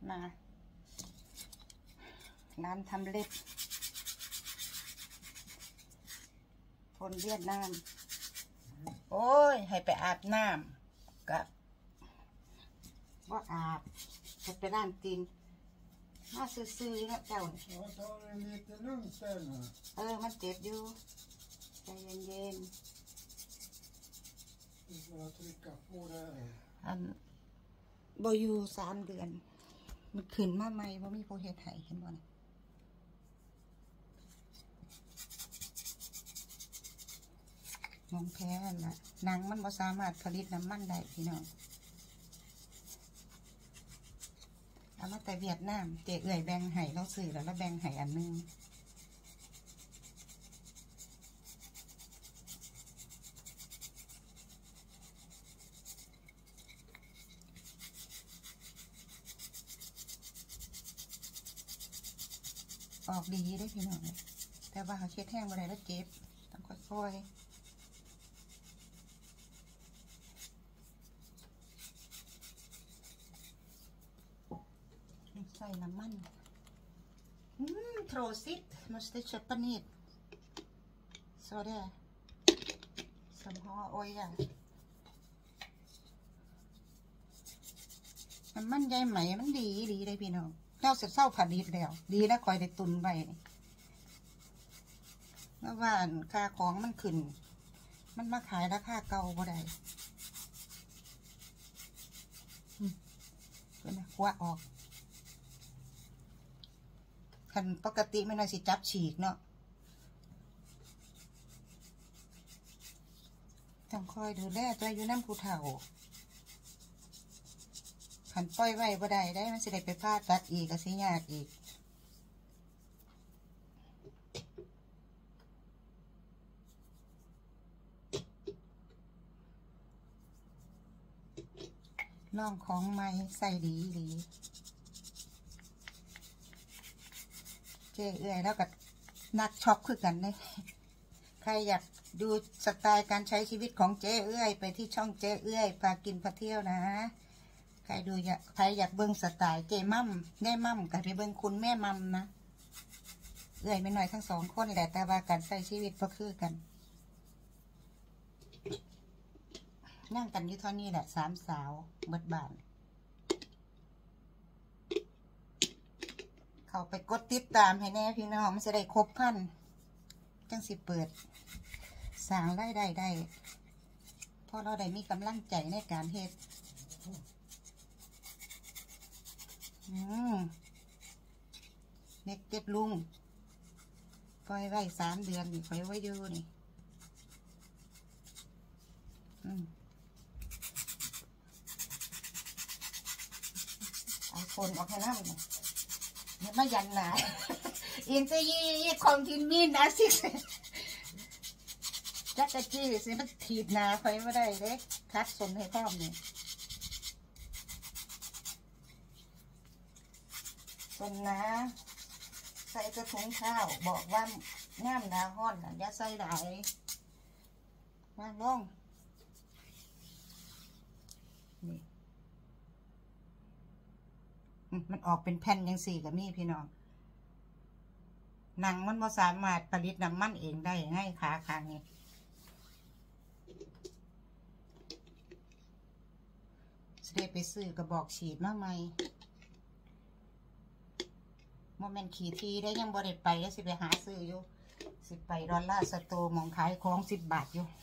มาร้านทำเล็บคนเวียดนามโอ้ยให้ไปอาบน้ำกับว่าอาบจะไปร้านตีนมาซื้อๆนะเจ้ามันเจ็บอยู่ใจเย็นๆอันบอยู่3 เดือนมันขึ้นมาใหม่ว่ามีโปรเฮ็ดให้เห็นบ่มองแพ้น่ะหนังมันบ่สามารถผลิตน้ำมันได้พี่น้องเอามาแต่เวียดนามเจ๊เอื่อยแบ่งให้เราซื้อแล้วแบ่งให้อันนึงออกดีได้พี่น้องแต่ว่าเขาเช็ดแห้งบ่ได้แล้วเจ็บต้องค่อยๆใส่น้ำมันtråsigt måste köpa nytt så det som har olja น้ำมันใยไหมมันดีเลยพี่น้องเจ้าเสร็จเศร้าผลิตแล้วดีแล้วคอยได้ตุนไว้แล้วว่าค่าของมันขึ้นมันมาขายราคาเก่าบ่ได้เป็นนะคว้าออกคันปกติไม่น่าสิจับฉีกเนาะต้องคอยดูแลตัวอยู่น้ำผู้เฒ่าขันปล่อยไว้บ่ได้มันสิได้ไปพลาดตัดอีกก็สิยากอีกลองของใหม่ใส่ดีเจ๊เอื้อยแล้วกับนักช็อปคือกันเลยใครอยากดูสไตล์การใช้ชีวิตของเจ๊เอื้อยไปที่ช่องเจ๊เอื้อยพากินพาเที่ยวนะใครอยากเบิ้งสไตล์เจ๊มั่มแม่มั่มกับไปเบิ้งคุณแม่มั่มนะเอื้อยไม่น้อยทั้ง2 คนแหละแต่ว่าการใช้ชีวิตก็คือกันนั่งกันอยู่เท่านี้แหละ3 สาวเบิดบานเขาไปกดติดตามให้แน่พี่น้องมันจะได้ครบ1,000จังสิเปิดสร้างรายได้เพราะเราได้มีกำลังใจในการเฮ็ดเน็กเก็ตลุงปล่อยไว้3 เดือนนี่ปล่อยไว้อยู่นี่คนออกให้น้ำเนี่ยมายันหนาอินจะยี่ของทินมีนอาซิกจักรจี้สิมันถีบหนาคอยไม่ได้เด็กคัดสนให้พร้อมเนี่ยสนนะใส่กระถุงข้าวบอกว่าง่ามนาห้อนอย่าใส่ไหลวางลงนี่มันออกเป็นแผ่นยัง4กับนี่พี่น้องหนังมันบ่สามารถผลิตน้ำมันเองได้ง่ายขาข้างนี้จะได้ไปซื้อกระบอกฉีดมาใหม่โมเมนต์ขี่ทีได้ยังบ่ได้ไปแล้วสิไปหาซื้ออยู่สิไปดอลลาร์สโตร์มองขายของ10 บาทอยู่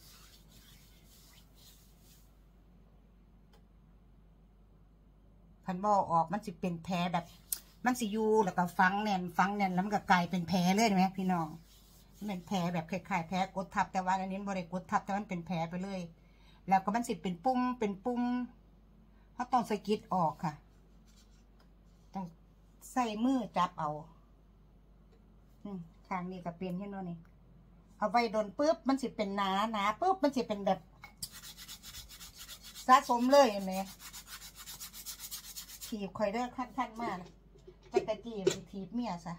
พันบ่อออกมันสิเป็นแผลแบบมันสิยูแล้วก็ฟังแน่นแล้วมันก็กลายเป็นแผลเลยไหมพี่น้องมันเป็นแผลแบบคล้ายๆแผลกดทับแต่ว่าอันนี้บริกดทับแต่มันเป็นแผลไปเลยแล้วก็มันสิเป็นปุ่มเขาต้องสกิดออกค่ะต้องใส่มือจับเอาทางนี้ก็เป็นที่โน่นนี่เอาไปโดนปุ๊บมันสิเป็นหนาปุ๊บมันสิเป็นแบบสะสมเลยเห็นไหมถีบคอยเด้อขั้นมากจักรจี้ถีบเมียซะ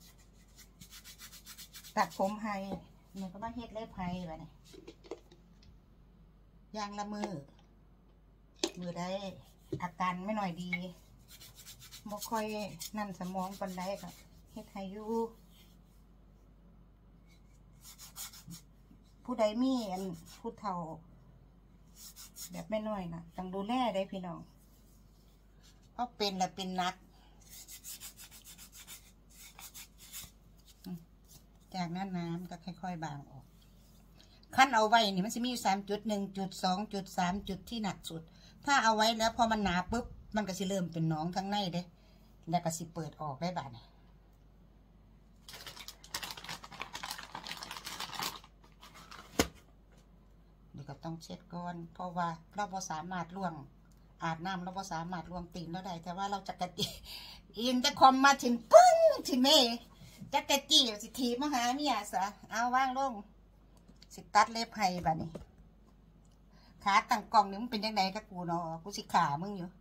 ตัดผมให้มันก็มาเฮ็ดเล็บให้แบบนี้อย่างละมือได้อาการไม่หน่อยดีบ่ค่อยนั่นสมองปานใดก็เฮ็ดให้อยู่ผู้ใดมีผู้เฒ่าแบบไม่น้อยนะต้องดูแลได้พี่น้องเพราะเป็นและเป็นนักจากนั้นน้ำก็ค่อยๆบางออกขั้นเอาไว้นี่มันจะมีอยู่3.1.2.3 จุดที่หนักสุดถ้าเอาไว้แล้วพอมันหนาปุ๊บมันก็สิเริ่มเป็นหนองทั้งในเด้แล้วก็สิเปิดออกได้บาดนี่เดี๋ยวก็ต้องเช็ดก่อนเพราะว่าเราบ่สามารถล่วงอาบน้ำเราบ่สามารถล่วงตีนเราได้แต่ว่าเราจะกระติอินจะคอมมาถึงปึ้งถึงเมจะกระจีสิทีมาหาเมียซะเอาว่างลงสิตัดเล็บให้บัดนี้ขาตั้งกล่องนี่มึงเป็นยังไงกับกูเนาะกูสิขามึงอยู่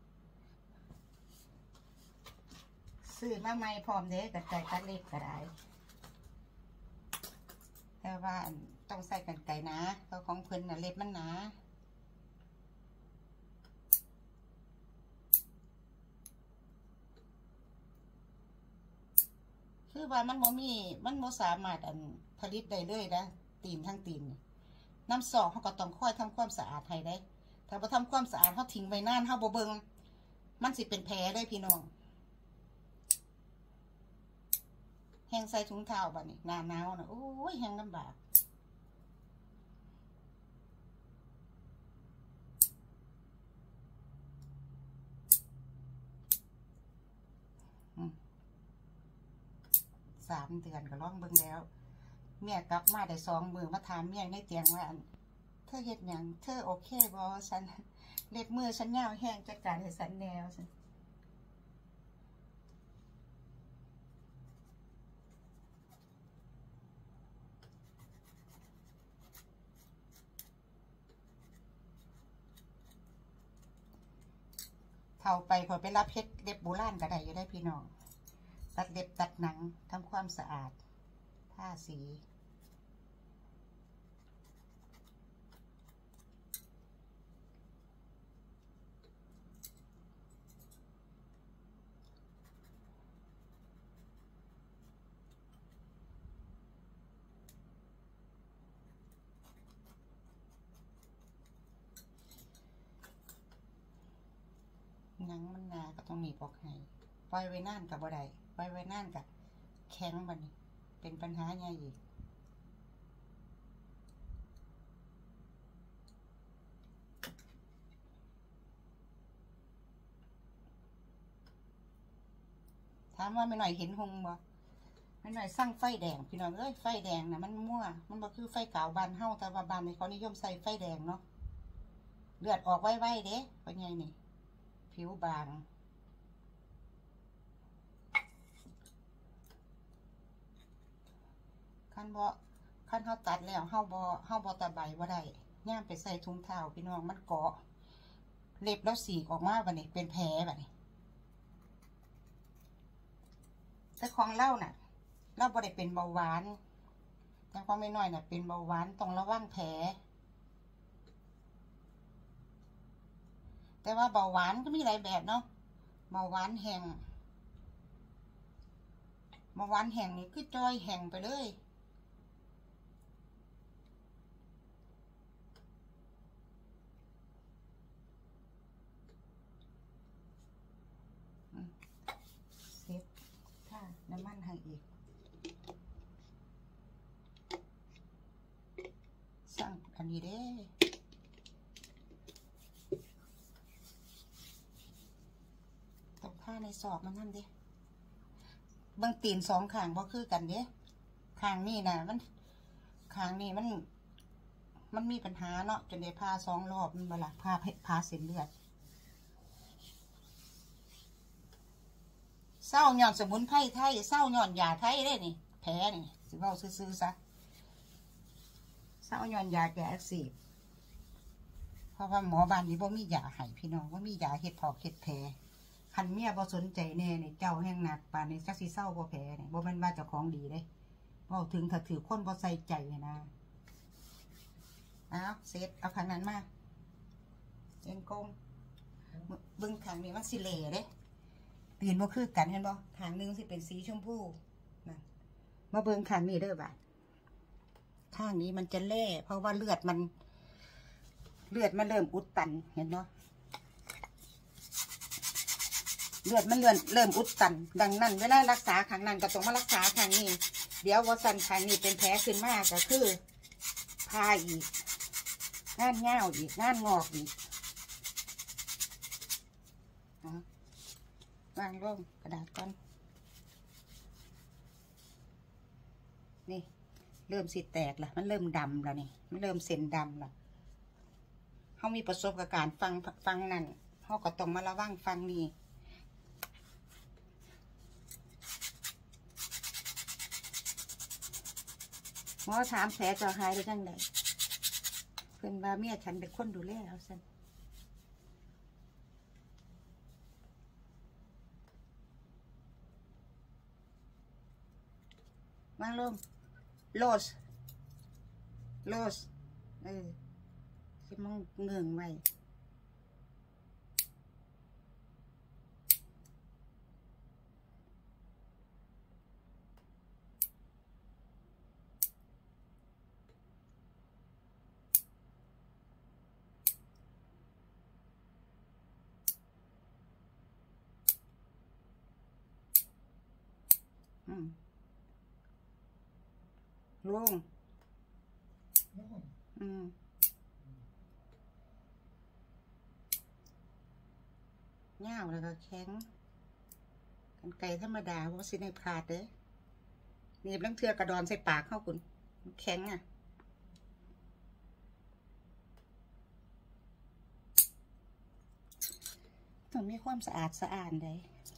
ซื้อมาใหม่พร้อมเด้กับไก่ตัดเล็บก็ได้แต่ว่าต้องใส่กันไก่นะเพราะของเพิ่นน่ะเล็บมันหนาคือว่ามันบ่สามารถผลิตได้เลยนะตีนทั้งตีนน้ำสอกเขาก็ต้องค่อยทำความสะอาดให้ได้ถ้าบ่ทำความสะอาดเขาทิ้งไว้นานเขาบ่เบิ่งมันสิเป็นแผลได้พี่น้องแห้งใส่ถุงเท้าบัดนี้หน้าหนาวนะโอ้ยแห้งลำบาก3 เดือนก็ร้องเบิ่งแล้วเมียกลับมาได้2 มื้อมาถามเมียในเตียงว่าเธอเฮ็ดหยังเธอโอเคบ่ฉันเล็บมือฉันยาวแห้งจัดการให้ฉันแนวฉันเท่าไปพอไปรับเพชรเล็บโบราณก็ได้อยู่ได้พี่น้องตัดเล็บตัดหนังทำความสะอาดทาสีหนังมันหนาก็ต้องมีปอกให้ปล่อยไว้นานกับบ่ได้ปล่อยไว้นานกับแข็งบัดนี้เป็นปัญหาใหญ่อีกถามว่าไม่หน่อยเห็นหงบ่ไม่หน่อยสั่งไฟแดงพี่น้องเอ้ยไฟแดงนะมันมั่วมันบ่คือไฟขาวบานเฮาแต่ว่าบานในเขานิยมใส่ไฟแดงเนาะเลือดออกไวๆเด้เป็นไงนี่ผิวบางขั้นเขาตัดแล้วเฮาบ่ตะใบบ่ได้ย่ามไปใส่ถุงเท้าพี่น้องมันเกาะเล็บแล้วสีกออกมาบัดนี้เป็นแผลบัดนี้แต่ของเล่าน่ะเราบ่ได้เป็นเบาหวานแต่ของไม่น้อยน่ะเป็นเบาหวานต้องระวังแผลแต่ว่าเบาหวานก็มีหลายแบบเนาะเบาหวานแห้งเบาหวานแห้งนี่คือจ้อยแห้งไปเลยเซ็ตถ้าน้ำมันให้อีกสั่งอันนี้เด้ต้องผ้าในศอกมันนั่นเด้บางตีน2 ข้างบ่คือกันเด้ข้างนี้นะข้างนี้มันมีปัญหาเนาะจนได้ผ่า2 รอบมันบ่ล่ะผ่าเส้นเลือดเศร้าหย่อนสมุนไพรไทยเศร้าหย่อนยาไทยได้นี่แผลนี่สิเว้าซื่อๆซะเศร้าหย่อนยาแก้อักเสบเพราะว่าหมอบ้านนี้บ่มียาให้พี่น้องบ่มียาเฮ็ดพอกเฮ็ดแผลคันเมียบ่สนใจแน่นี่เจ้าแห่งหนักป่านนี้จักสิเศร้าบ่แผลนี่บ่แม่นว่าเจ้าของดีเด้เว้าถึงถ้าถือคนบ่ใส่ใจนะเอาเสร็จเอาขนาดนั้นมาเอ็นกงบึงขางนี้มันสิเล่เด้ตีนบ่คือกันเห็นบ่ขางนึงสิเป็นสีชมพูนะมาเบิ่งขางนี้เด้อบ่าข้างนี้มันจะเล่เพราะว่าเลือดมันเริ่มอุดตันเห็นเนาะเลือดมันเริ่มอุดตันดังนั้นเวลารักษาข้างนั้นก็ต้องมารักษาข้างนี้เดี๋ยวว่าสันข้างนี้เป็นแผลขึ้นมากก็คือพาอีกงานเง่าอีกงานงอกอีกวางลงกระดาษก่อนนี่เริ่มสิแตกละมันเริ่มดำแล้วนี่มันเริ่มเส้นดำละเขามีประสบการณ์ฟังนั่นเขาก็ต้องมาระวังฟังนี่หมอถามแผลจะหายได้จังไดเพื่อนว่าเมียฉันเป็นคนดูแลเอาสันวางลงโลสจะมองเงื่องไว้ลงเงาแล้วก็แข็งกันไก่ธรรมดาเพราะสิในพลาดเด้นี่ลังเทือกระดอนใส่ปากเข้าคุณแข็งอ่ะต้องมีความสะอาดเลย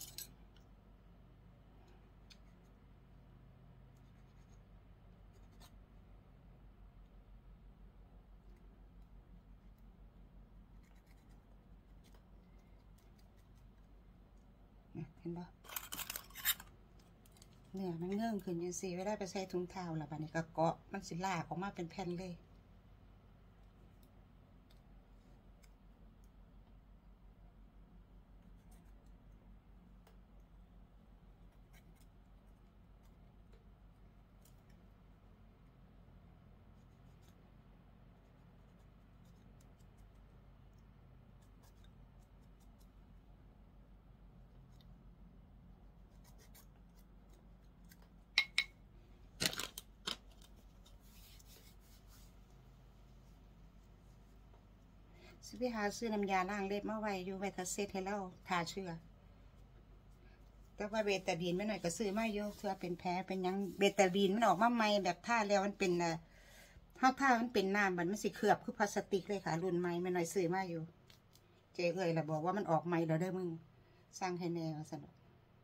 เห็นปะเนื้อมันเงื่องขึ้นยังสิไม่ได้ไปใส่ถุงเท้าละบัดนี้ก็เกาะมันสิลากออกมาเป็นแผ่นเลยไปหาซื้อน้ำยาล้างเล็บมาไว้อยู่ไว้ทัเซตให้เราทาเชื้อแต่ว่าเบตาดีนไม่หน่อยก็ซื้อมาเยอะเพื่อเป็นแผลเป็นยังเบตาดีนมันออกมาใหม่แบบท่าแล้วมันเป็นท่ามันเป็นน้ำมันสิเคลือบคือพลาสติกเลยค่ะรุ่นใหม่ไม่หน่อยซื้อมาอยู่เจ๊เอ๋ยละบอกว่ามันออกใหม่แล้วเด้อมึงสร้างให้แนวสนุก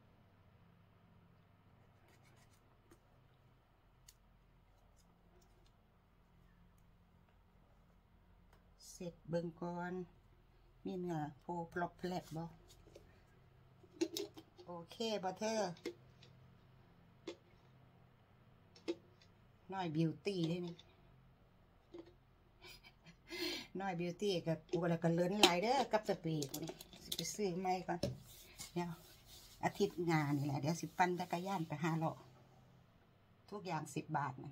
เสร็จเบิ่งก่อนมีเนื้อโพพลบแผลบบ่โอเคบ่เธอน้อยบิวตี้ได้นี่น้อยบิวตี้กับกูแล้วก็เลิ้นหลายเด้อกับสปีกูนี่สิไปซื้อใหม่ก่อนเดี๋ยวอาทิตย์งานนี่แหละเดี๋ยวสิปั่นจักรยานไปหาเลาะทุกอย่าง10 บาทนะ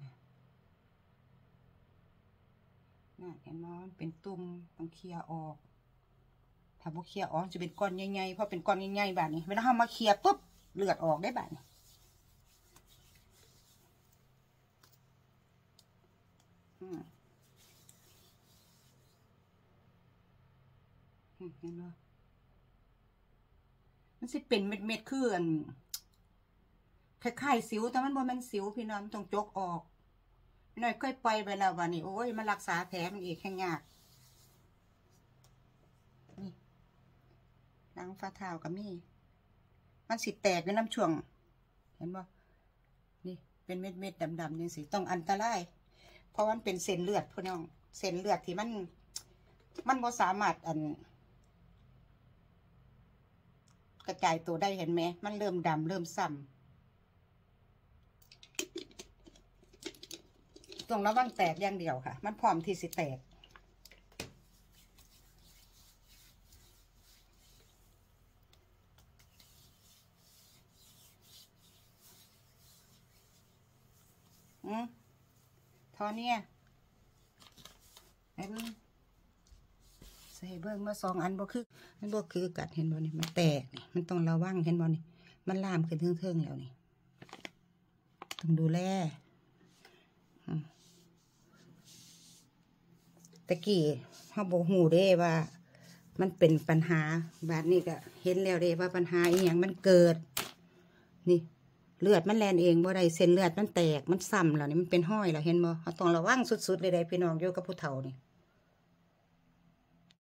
น่ะเห็นมั้ยเป็นตุ่มต้องเคลียร์ออกถ้าบ่เคลียร์ออกจะเป็นก้อนใหญ่ๆพอเป็นก้อนใหญ่ๆแบบนี้เวลาเรามาเคลียร์ปุ๊บเลือดออกได้แบบนี้เห็นมั้ยมันสิเป็นเม็ดๆคือคล้ายๆสิวแต่มันบ่แม่นสิวพี่น้องต้องจกออกหน่อยค่อยปล่อยไปแล้ววันนี้โอ้ยมารักษาแผลมันอีกแค่ยากนี่ล้างฝ่าเท้ากับมีมันสิแตกในน้ำช่วงเห็นบ่นี่เป็นเม็ดดำๆนี่สิต้องอันตรายเพราะมันเป็นเส้นเลือดพี่น้องเส้นเลือดที่มันบ่สามารถกระจายตัวได้เห็นไหมมันเริ่มดำเริ่มซ้ำต้องระวังแตกอย่างเดียวค่ะมันพร้อมที่สิแตกทอเนี่ยไอ้เบิ้งใส่เบิ้งมา2 อันบ่คือมันบ่คือกัดเห็นบ่นี่มันแตกนี่มันต้องระวังเห็นบ่นี่มันลามขึ้นเทิงๆแล้วนี่ต้องดูแลตะกี้เขาบอกหูเด้ว่ามันเป็นปัญหาแบบนี้ก็เห็นแล้วเด้ว่าปัญหาอีหยังมันเกิดนี่เลือดมันแลนเองบ่ได้เส้นเลือดมันแตกมันซ้ำแล้วนี่มันเป็นห้อยแล้วเห็นบ่เขาต้องระวังสุดๆเลยได้พี่น้องอยู่กับผู้เฒ่านี่